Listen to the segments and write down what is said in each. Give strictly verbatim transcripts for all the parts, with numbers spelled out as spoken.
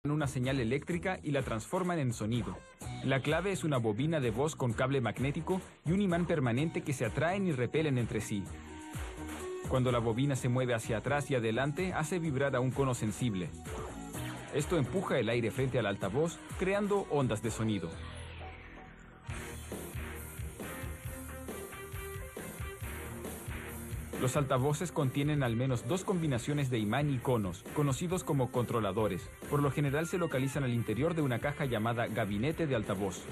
una señal eléctrica y la transforman en sonido. La clave es una bobina de voz con cable magnético y un imán permanente que se atraen y repelen entre sí. Cuando la bobina se mueve hacia atrás y adelante, hace vibrar a un cono sensible. Esto empuja el aire frente al altavoz, creando ondas de sonido. Los altavoces contienen al menos dos combinaciones de imán y conos, conocidos como controladores. Por lo general se localizan al interior de una caja llamada gabinete de altavoz.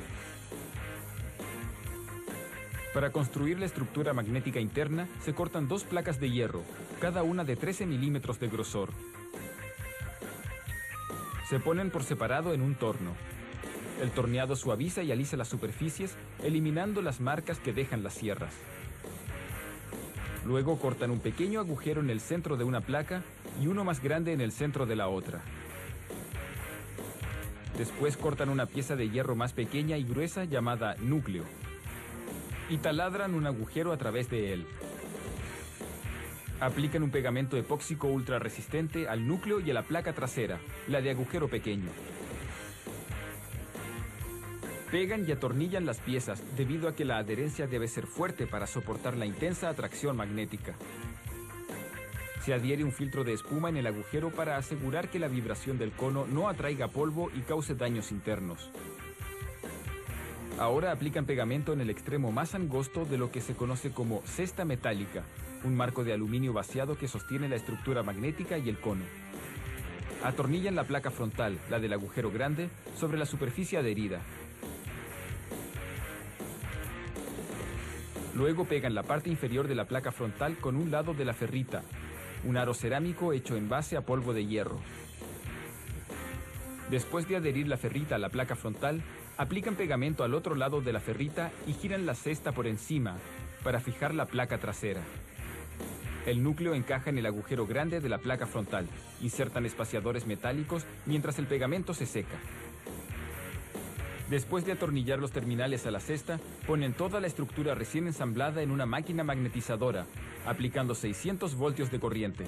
Para construir la estructura magnética interna, se cortan dos placas de hierro, cada una de trece milímetros de grosor. Se ponen por separado en un torno. El torneado suaviza y alisa las superficies, eliminando las marcas que dejan las sierras. Luego cortan un pequeño agujero en el centro de una placa y uno más grande en el centro de la otra. Después cortan una pieza de hierro más pequeña y gruesa llamada núcleo y taladran un agujero a través de él. Aplican un pegamento epóxico ultra resistente al núcleo y a la placa trasera, la de agujero pequeño. Pegan y atornillan las piezas debido a que la adherencia debe ser fuerte para soportar la intensa atracción magnética. Se adhiere un filtro de espuma en el agujero para asegurar que la vibración del cono no atraiga polvo y cause daños internos. Ahora aplican pegamento en el extremo más angosto de lo que se conoce como cesta metálica, un marco de aluminio vaciado que sostiene la estructura magnética y el cono. Atornillan la placa frontal, la del agujero grande, sobre la superficie adherida. Luego pegan la parte inferior de la placa frontal con un lado de la ferrita, un aro cerámico hecho en base a polvo de hierro. Después de adherir la ferrita a la placa frontal, aplican pegamento al otro lado de la ferrita y giran la cesta por encima para fijar la placa trasera. El núcleo encaja en el agujero grande de la placa frontal. Insertan espaciadores metálicos mientras el pegamento se seca. Después de atornillar los terminales a la cesta, ponen toda la estructura recién ensamblada en una máquina magnetizadora, aplicando seiscientos voltios de corriente.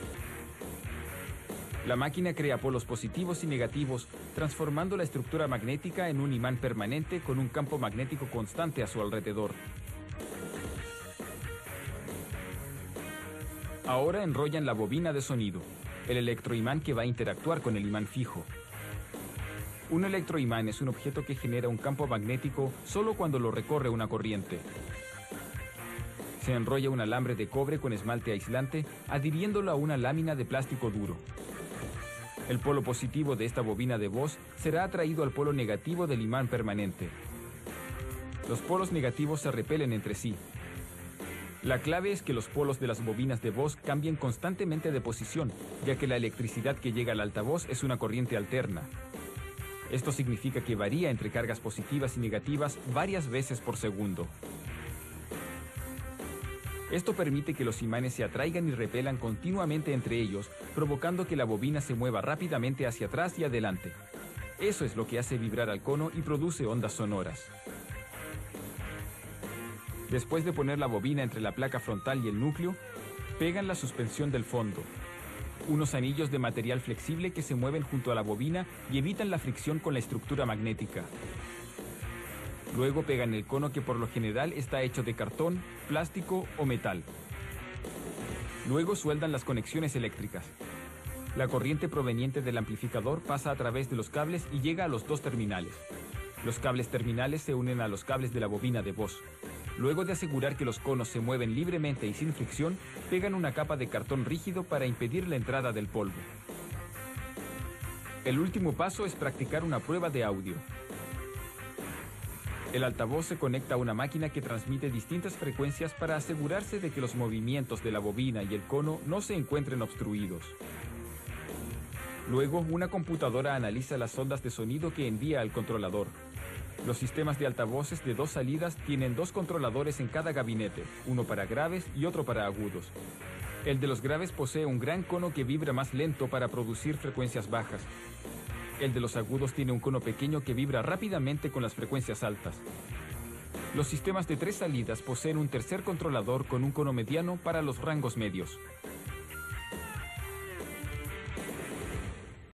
La máquina crea polos positivos y negativos, transformando la estructura magnética en un imán permanente con un campo magnético constante a su alrededor. Ahora enrollan la bobina de sonido, el electroimán que va a interactuar con el imán fijo. Un electroimán es un objeto que genera un campo magnético solo cuando lo recorre una corriente. Se enrolla un alambre de cobre con esmalte aislante, adhiriéndolo a una lámina de plástico duro. El polo positivo de esta bobina de voz será atraído al polo negativo del imán permanente. Los polos negativos se repelen entre sí. La clave es que los polos de las bobinas de voz cambien constantemente de posición, ya que la electricidad que llega al altavoz es una corriente alterna. Esto significa que varía entre cargas positivas y negativas varias veces por segundo. Esto permite que los imanes se atraigan y repelan continuamente entre ellos, provocando que la bobina se mueva rápidamente hacia atrás y adelante. Eso es lo que hace vibrar al cono y produce ondas sonoras. Después de poner la bobina entre la placa frontal y el núcleo, pegan la suspensión del fondo. Unos anillos de material flexible que se mueven junto a la bobina y evitan la fricción con la estructura magnética. Luego pegan el cono que por lo general está hecho de cartón, plástico o metal. Luego sueldan las conexiones eléctricas. La corriente proveniente del amplificador pasa a través de los cables y llega a los dos terminales. Los cables terminales se unen a los cables de la bobina de voz. Luego de asegurar que los conos se mueven libremente y sin fricción, pegan una capa de cartón rígido para impedir la entrada del polvo. El último paso es practicar una prueba de audio. El altavoz se conecta a una máquina que transmite distintas frecuencias para asegurarse de que los movimientos de la bobina y el cono no se encuentren obstruidos. Luego, una computadora analiza las ondas de sonido que envía al controlador. Los sistemas de altavoces de dos salidas tienen dos controladores en cada gabinete, uno para graves y otro para agudos. El de los graves posee un gran cono que vibra más lento para producir frecuencias bajas. El de los agudos tiene un cono pequeño que vibra rápidamente con las frecuencias altas. Los sistemas de tres salidas poseen un tercer controlador con un cono mediano para los rangos medios.